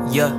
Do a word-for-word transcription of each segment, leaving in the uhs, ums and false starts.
yeah.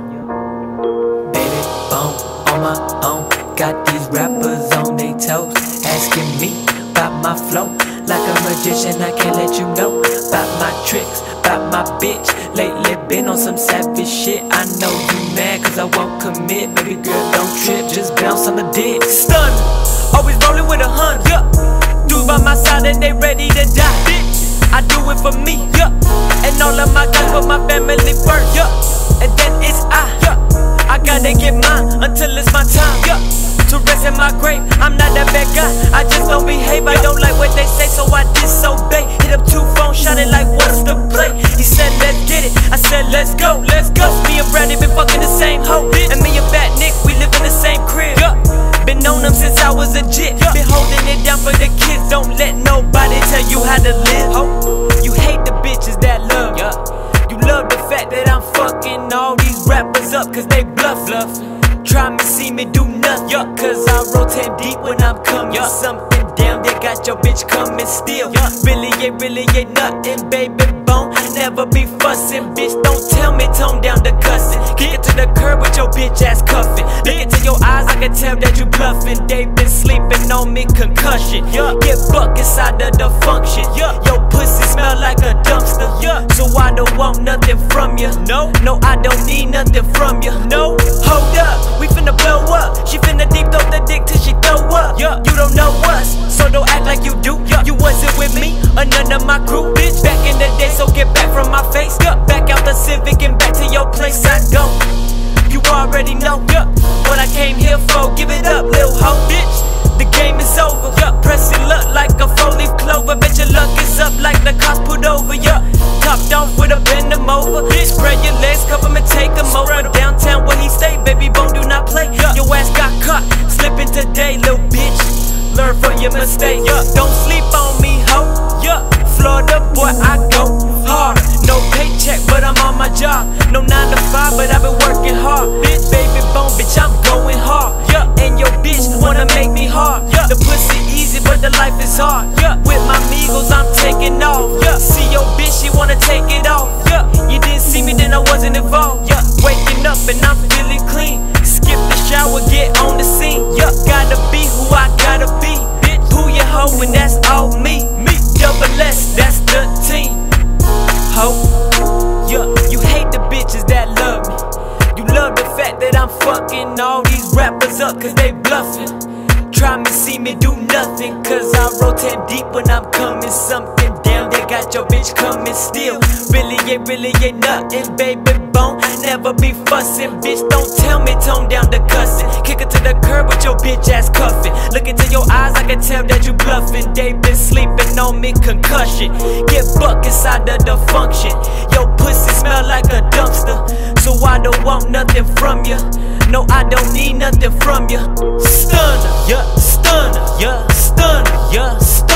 Baby, boom, on my own. Got these rappers on their toes, asking me about my flow. Like a magician, I can't let you know about my tricks, about my bitch. Lately been on some savage shit. I know you mad cause I won't commit. Baby girl, don't trip, just bounce on the dick. Stun, always rolling with a hun, yeah. Dudes by my side and they ready to die, bitch. I do it for me, yeah. And all of my guys put my family first, yeah. And then it's I, yeah. I gotta get mine until it's my time, yeah. To rest in my grave, I'm not that bad guy. I just don't behave, I don't like what they say, so I disobey. Hit up two phones, shouted like, what's the play? He said, let's get it, I said, let's go, let's go. Me and Brady been fucking the same hoe, and me and Fat Nick, we live in the same crib, yeah. Been on them since I was a jit, yeah. Been holding it down for the kids, don't let nobody tell you how to live, ho. You hate the bitches that love, yeah. You love the fact that I'm fucking all these rappers up cause they bluff, bluff. Try me, see me do nothing, yeah. Cause I rotate deep when I'm coming, yeah. Something down there got your bitch coming still, yeah. Really ain't, really ain't nothing, baby bone. Never be fussing, bitch, don't tell me tone down the cussing. Kick it to the curb with your bitch ass cuffing. Look into your eyes, I can tell that you bluffing. They been sleeping on me, concussion, yeah. Get buck inside of the function, yeah. Your pussy smell like a dumpster, yeah. So I don't want nothing from you, no. No, I don't need nothing from you, no. Hold up, we finna blow up. She finna deep throw the dick till she throw up, yeah. You don't know us, so don't act like you do, yeah. You wasn't with me or none of my crew, bitch. Back in the day, so get back from my face, yeah. Back out the Civic and back to your place I go. You already know, yeah. What I came here for, give it up, lil' hoe, bitch. The game is over, yeah. Press your luck like a four-leaf clover. Bet your luck is up like the cops put over, yeah. Topped off with a bend them over, bitch. Spread your legs, cover me, take them over. Downtown where he stay, baby bone do not play, yeah. Your ass got caught, slipping today, lil' bitch. Learn from your mistakes, yeah. Don't sleep on me, ho, yeah. Florida boy, I go hard. No paycheck, but I'm on my job. No nine to five, but I've been working hard. Bitch, baby bone, bitch, I'm going hard, yeah. And your bitch wanna make me hard, yeah. The pussy easy, but the life is hard, yeah. With my Migos, I'm taking off, yeah. See your bitch, she wanna take it off, yeah. You didn't see me, then I wasn't involved, yeah. Waking up and I'm feeling clean. Skip the shower, get on the scene, yeah. Gotta be who I gotta be, bitch. Pull your hoe and that's all me, me. Double S, that's the team, ho. Yeah, you hate the bitches that love me. You love the fact that I'm fucking all these rappers up cause they bluffing. Try me, see me do nothing cause I rotate deep when I'm coming. Something down there got your bitch coming still. Really ain't, really ain't nothing, baby bone. Never be fussing, bitch, don't tell me tone down the cussing. Kick it to the curb with your bitch ass cuffing. Look into your eyes, I can tell that you bluffing. They been sleeping on me, concussion. Get buck inside of the function. Your pussy smell like a dumpster, so I don't want nothing from you. No, I don't need nothing from you. Stunner, yeah, stunner, yeah, stunner, yeah, stunner.